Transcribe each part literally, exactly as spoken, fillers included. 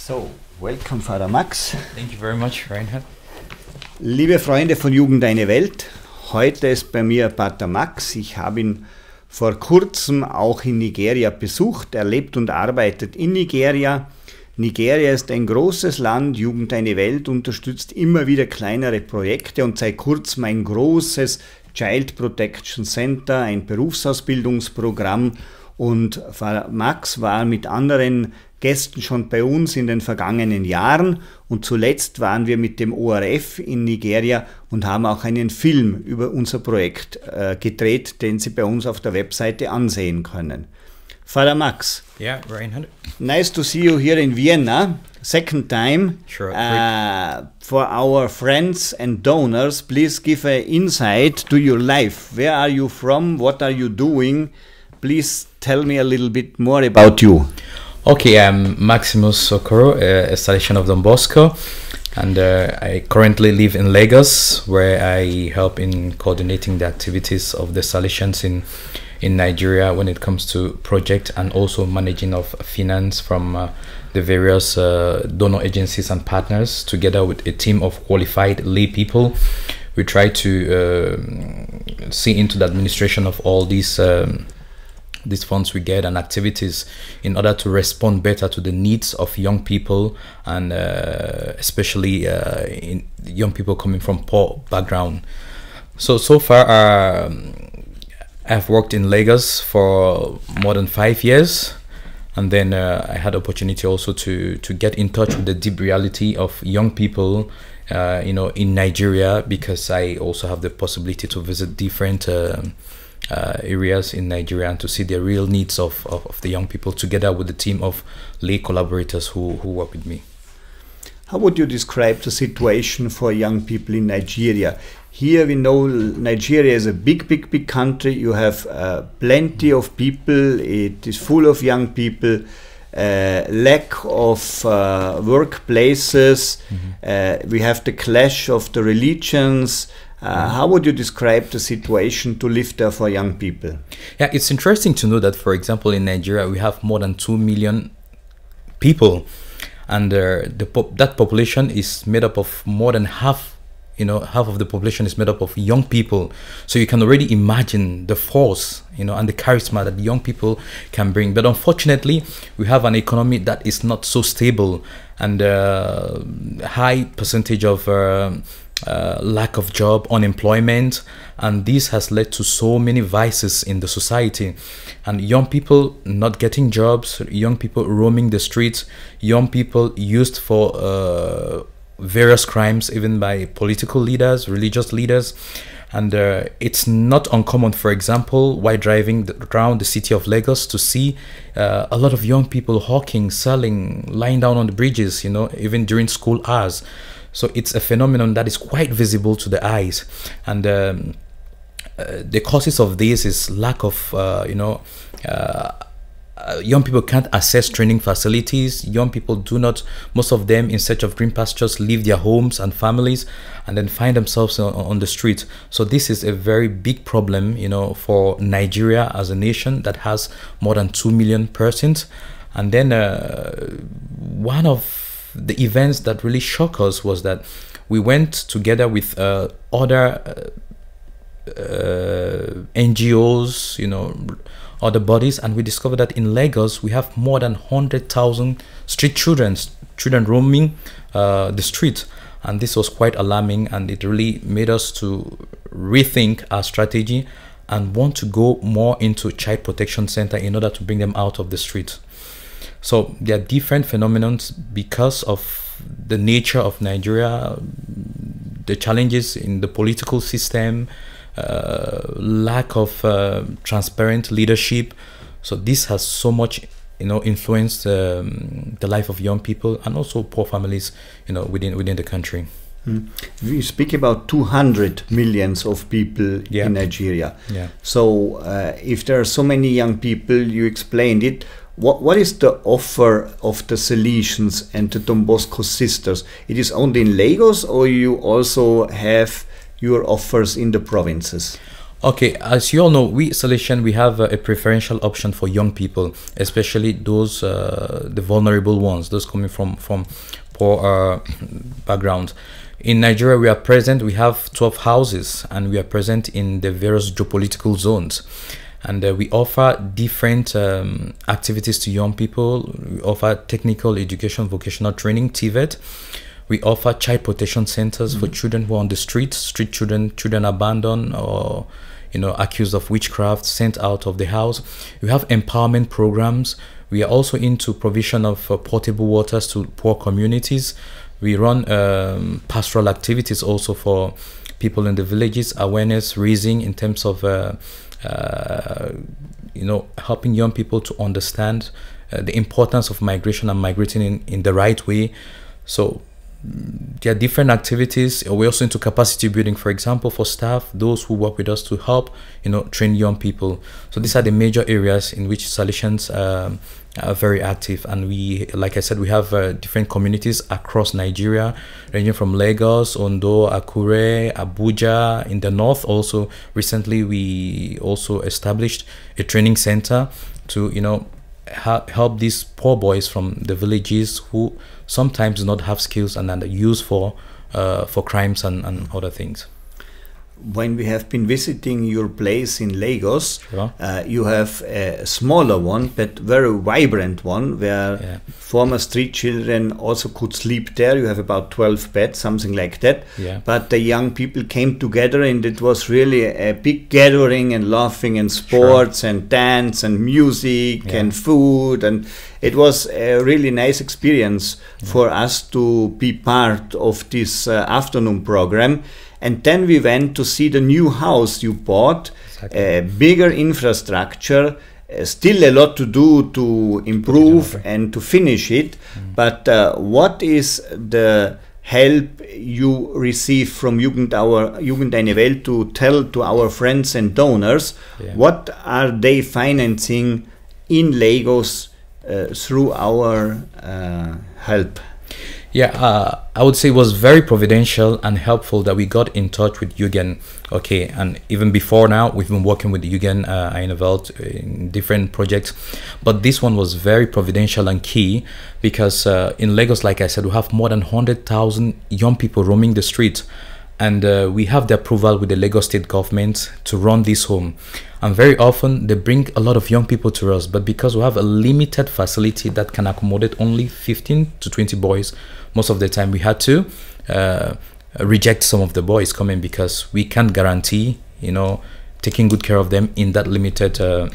So, welcome Father Max. Thank you very much, Reinhard. Liebe Freunde von Jugend eine Welt, heute ist bei mir Pater Max. Ich habe ihn vor kurzem auch in Nigeria besucht. Er lebt und arbeitet in Nigeria. Nigeria ist ein großes Land, Jugend eine Welt unterstützt immer wieder kleinere Projekte und seit kurzem ein großes Child Protection Center, ein Berufsausbildungsprogramm. Und Max war mit anderen Gästen schon bei uns in den vergangenen Jahren und zuletzt waren wir mit dem O R F in Nigeria und haben auch einen Film über unser Projekt äh, gedreht, den Sie bei uns auf der Webseite ansehen können. Father Max. Yeah, Reinhard. Nice to see you here in Vienna, second time. Sure. Uh, for our friends and donors, please give an insight to your life. Where are you from? What are you doing? Please tell me a little bit more about you. Okay, I'm Maximus Socorro, a Salesian of Don Bosco, and uh, I currently live in Lagos, where I help in coordinating the activities of the Salesians in in Nigeria when it comes to project and also managing of finance from uh, the various uh, donor agencies and partners. Together with a team of qualified lay people, we try to uh, see into the administration of all these um, these funds we get and activities in order to respond better to the needs of young people, and uh, especially uh, in young people coming from poor background. So so far uh, I've worked in Lagos for more than five years, and then uh, I had opportunity also to to get in touch with the deep reality of young people uh, you know, in Nigeria, because I also have the possibility to visit different uh, Uh, areas in Nigeria and to see the real needs of, of, of the young people, together with the team of lay collaborators who, who work with me. How would you describe the situation for young people in Nigeria? Here we know Nigeria is a big, big, big country. You have uh, plenty of people. It is full of young people. Uh, lack of uh, workplaces. Mm-hmm. uh, we have the clash of the religions. Uh, how would you describe the situation to live there for young people? Yeah, it's interesting to know that, for example, in Nigeria, we have more than two million people, and uh, the pop that population is made up of more than half, you know, half of the population is made up of young people. So you can already imagine the force, you know, and the charisma that young people can bring. But unfortunately, we have an economy that is not so stable, and uh, high percentage of uh, Uh, lack of job, unemployment, and this has led to so many vices in the society, and young people not getting jobs, young people roaming the streets, young people used for uh, various crimes, even by political leaders, religious leaders. And uh, it's not uncommon, for example, while driving the, around the city of Lagos, to see uh, a lot of young people hawking, selling, lying down on the bridges, you know, even during school hours. So it's a phenomenon that is quite visible to the eyes, and um, uh, the causes of this is lack of, uh, you know, uh, uh, young people can't access training facilities. Young people do not, most of them in search of green pastures, leave their homes and families and then find themselves on, on the street. So this is a very big problem, you know, for Nigeria as a nation that has more than two million persons. And then uh, one of the events that really shocked us was that we went together with uh, other uh, uh, N G Os, you know, other bodies, and we discovered that in Lagos we have more than one hundred thousand street children, children roaming uh, the street, and this was quite alarming, and it really made us to rethink our strategy and want to go more into child protection center in order to bring them out of the street. So there are different phenomena because of the nature of Nigeria, the challenges in the political system, uh, lack of uh, transparent leadership. So this has so much, you know, influenced um, the life of young people and also poor families, you know, within within the country. Mm. We speak about two hundred millions of people yeah. in Nigeria. Yeah. So uh, if there are so many young people, you explained it. What, what is the offer of the Salesians and the Don Bosco sisters? It is only in Lagos, or you also have your offers in the provinces? Okay, as you all know, we Salesian, we have a, a preferential option for young people, especially those uh, the vulnerable ones, those coming from from poor uh, backgrounds. In Nigeria, we are present. We have twelve houses, and we are present in the various geopolitical zones. And uh, we offer different um, activities to young people. We offer technical education, vocational training, T V E T. We offer child protection centers mm-hmm. for children who are on the streets, street children, children abandoned or, you know, accused of witchcraft, sent out of the house. We have empowerment programs. We are also into provision of uh, portable waters to poor communities. We run um, pastoral activities also for people in the villages, awareness raising in terms of, uh, uh, you know, helping young people to understand uh, the importance of migration and migrating in, in the right way. So there are different activities. We're also into capacity building, for example, for staff, those who work with us to help, you know, train young people. So these are the major areas in which Salesians um, are very active. And we, like I said, we have uh, different communities across Nigeria, ranging from Lagos, Ondo, Akure, Abuja. In the north also, recently we also established a training center to, you know, help these poor boys from the villages who sometimes do not have skills and are used for uh, for crimes and, and other things. When we have been visiting your place in Lagos, sure. uh, you have a smaller one but very vibrant one where yeah. former street children also could sleep there. You have about twelve beds, something like that. Yeah. But the young people came together and it was really a big gathering and laughing and sports sure. and dance and music yeah. and food, and it was a really nice experience yeah. for us to be part of this uh, afternoon program. And then we went to see the new house you bought, exactly. a bigger infrastructure, uh, still a lot to do to improve and to finish it. Mm. But uh, what is the help you receive from Jugend, our, Jugend eine Welt to tell to our friends and donors? Yeah. What are they financing in Lagos uh, through our uh, help? Yeah, uh, I would say it was very providential and helpful that we got in touch with Jugend. Okay, and even before now, we've been working with Jugend uh, eine Welt in different projects. But this one was very providential and key because uh, in Lagos, like I said, we have more than one hundred thousand young people roaming the streets. And uh, we have the approval with the Lagos state government to run this home. And very often they bring a lot of young people to us, but because we have a limited facility that can accommodate only fifteen to twenty boys, most of the time we had to uh, reject some of the boys coming because we can't guarantee, you know, taking good care of them in that limited uh,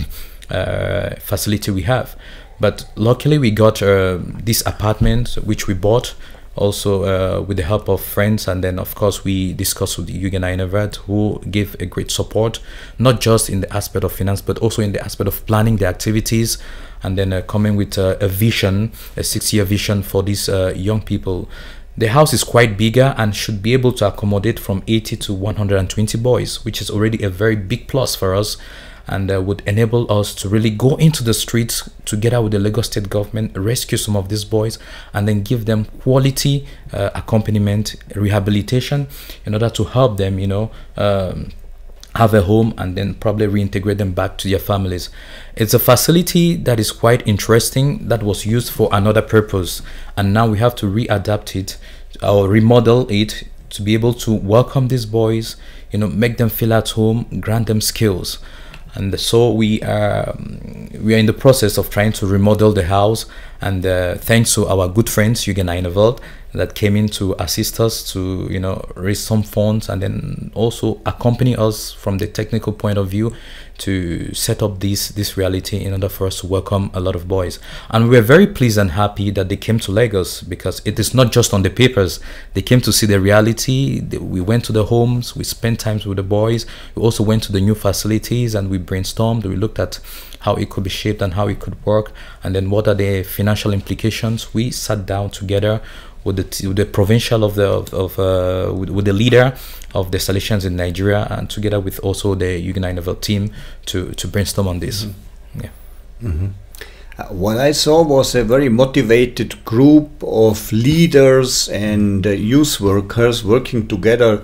uh, facility we have. But luckily we got uh, this apartment which we bought also uh, with the help of friends, and then of course we discussed with Jugend eine Welt, who gave a great support, not just in the aspect of finance but also in the aspect of planning the activities, and then uh, coming with uh, a vision, a six-year vision for these uh, young people. The house is quite bigger and should be able to accommodate from eighty to one hundred twenty boys, which is already a very big plus for us, and uh, would enable us to really go into the streets together with the Lagos state government, rescue some of these boys, and then give them quality uh, accompaniment, rehabilitation, in order to help them, you know, um, have a home and then probably reintegrate them back to their families. It's a facility that is quite interesting, that was used for another purpose, and now we have to readapt it or remodel it to be able to welcome these boys, you know, make them feel at home, grant them skills. And so we are we are in the process of trying to remodel the house, and uh, thanks to our good friends Jugend eine Welt that came in to assist us to, you know, raise some funds and then also accompany us from the technical point of view to set up this this reality in order for us to welcome a lot of boys. And we're very pleased and happy that they came to Lagos, because it is not just on the papers. They came to see the reality. We went to the homes, we spent time with the boys, we also went to the new facilities and we brainstormed, we looked at how it could be shaped and how it could work, and then what are the financial implications. We sat down together with the, with the provincial of the of, of uh, with, with the leader of the Salesians in Nigeria, and together with also the Jugend eine Welt team to to brainstorm on this. Mm-hmm. Yeah. Mm-hmm. Uh, what I saw was a very motivated group of leaders and uh, youth workers working together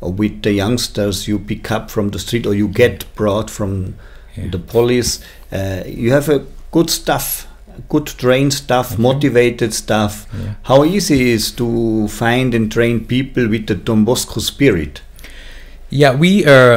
with the youngsters you pick up from the street or you get brought from yeah. the police. Uh, you have a good staff, good trained staff, okay. motivated staff. Yeah. How easy is to find and train people with the Don Bosco spirit? Yeah, we are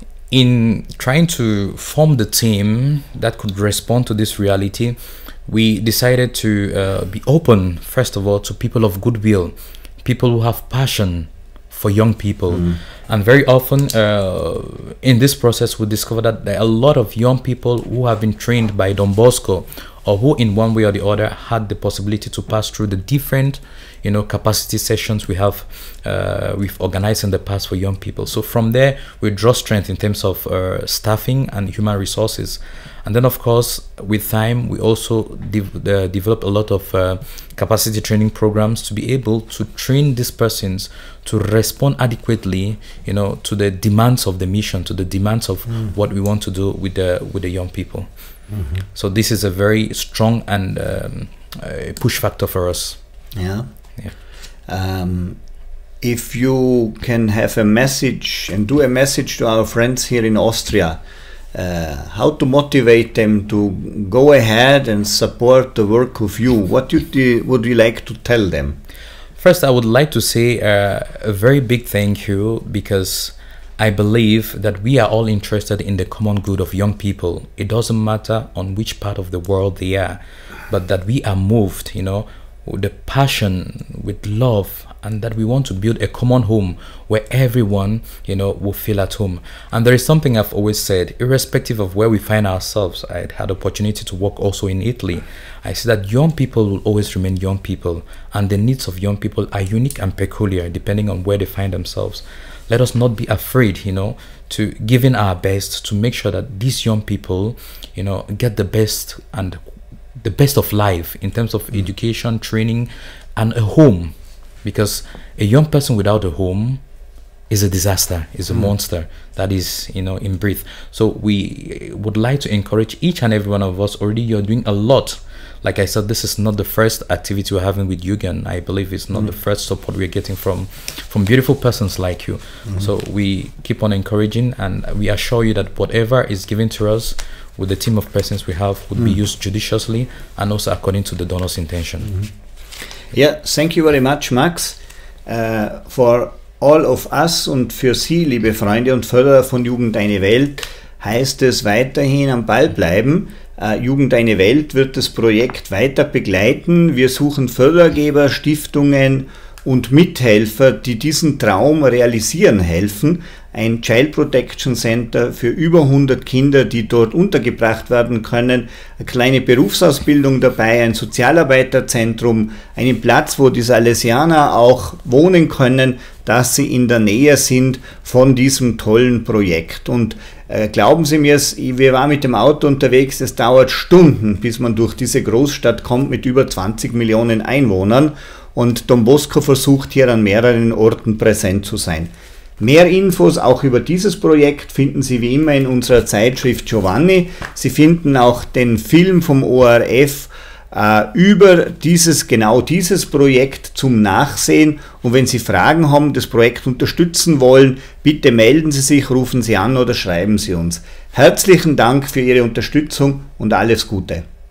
in trying to form the team that could respond to this reality. We decided to uh, be open, first of all, to people of goodwill, people who have passion for young people. Mm. And very often uh, in this process, we discover that there are a lot of young people who have been trained by Don Bosco, or who in one way or the other had the possibility to pass through the different, you know, capacity sessions we have, uh, we've organized in the past for young people. So from there, we draw strength in terms of uh, staffing and human resources. And then, of course, with time, we also de uh, develop a lot of uh, capacity training programs to be able to train these persons to respond adequately, you know, to the demands of the mission, to the demands of mm. what we want to do with the with the young people. Mm-hmm. So this is a very strong and um, uh, push factor for us. Yeah. Yeah. Um, if you can have a message and do a message to our friends here in Austria, uh, how to motivate them to go ahead and support the work of you, what would you, would you like to tell them? First, I would like to say uh, a very big thank you, because I believe that we are all interested in the common good of young people. It doesn't matter on which part of the world they are, but that we are moved, you know, with the passion, with love, and that we want to build a common home where everyone, you know, will feel at home. And there is something I've always said, irrespective of where we find ourselves. I had the opportunity to work also in Italy. I see that young people will always remain young people, and the needs of young people are unique and peculiar depending on where they find themselves. Let us not be afraid, you know, to give in our best to make sure that these young people, you know, get the best and the best of life in terms of mm. education, training, and a home. Because a young person without a home is a disaster, is a mm. monster that is, you know, in breath. So we would like to encourage each and every one of us. Already you're doing a lot. Like I said, this is not the first activity we're having with Jugend. I believe it's not mm. the first support we're getting from from beautiful persons like you. Mm. So we keep on encouraging, and we assure you that whatever is given to us with the team of persons we have would mm. be used judiciously and also according to the donor's intention. Mm-hmm. Ja, thank you very much, Max, uh, for all of us und für Sie, liebe Freunde und Förderer von Jugend eine Welt, heißt es weiterhin am Ball bleiben. Uh, Jugend eine Welt wird das Projekt weiter begleiten. Wir suchen Fördergeber, Stiftungen und Mithelfer, die diesen Traum realisieren helfen. Ein Child Protection Center für über hundert Kinder, die dort untergebracht werden können, eine kleine Berufsausbildung dabei, ein Sozialarbeiterzentrum, einen Platz, wo die Salesianer auch wohnen können, dass sie in der Nähe sind von diesem tollen Projekt. Und äh, glauben Sie mir, wir waren mit dem Auto unterwegs, es dauert Stunden, bis man durch diese Großstadt kommt mit über zwanzig Millionen Einwohnern, und Don Bosco versucht hier an mehreren Orten präsent zu sein. Mehr Infos auch über dieses Projekt finden Sie wie immer in unserer Zeitschrift Giovanni. Sie finden auch den Film vom O R F äh, über dieses, genau dieses Projekt zum Nachsehen. Und wenn Sie Fragen haben, das Projekt unterstützen wollen, bitte melden Sie sich, rufen Sie an oder schreiben Sie uns. Herzlichen Dank für Ihre Unterstützung und alles Gute.